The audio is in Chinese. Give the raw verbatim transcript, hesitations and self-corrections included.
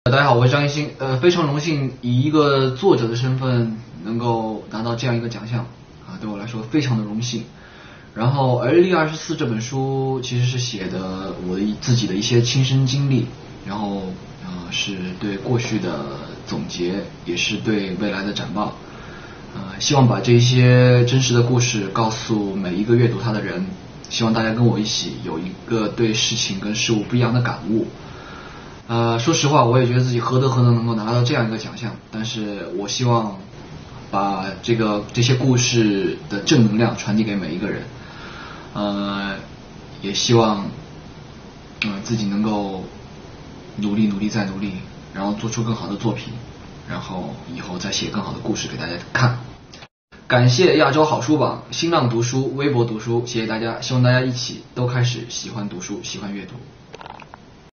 大家好，我是张艺兴，呃，非常荣幸以一个作者的身份能够拿到这样一个奖项，啊，对我来说非常的荣幸。然后《而立二十四》这本书其实是写的我的自己的一些亲身经历，然后呃是对过去的总结，也是对未来的展望。呃，希望把这些真实的故事告诉每一个阅读它的人，希望大家跟我一起有一个对事情跟事物不一样的感悟。呃，说实话，我也觉得自己何德何能能够拿到这样一个奖项，但是我希望把这个这些故事的正能量传递给每一个人，呃，也希望嗯、呃、自己能够努力努力再努力，然后做出更好的作品，然后以后再写更好的故事给大家看。感谢亚洲好书榜、新浪读书、微博读书，谢谢大家，希望大家一起都开始喜欢读书，喜欢阅读。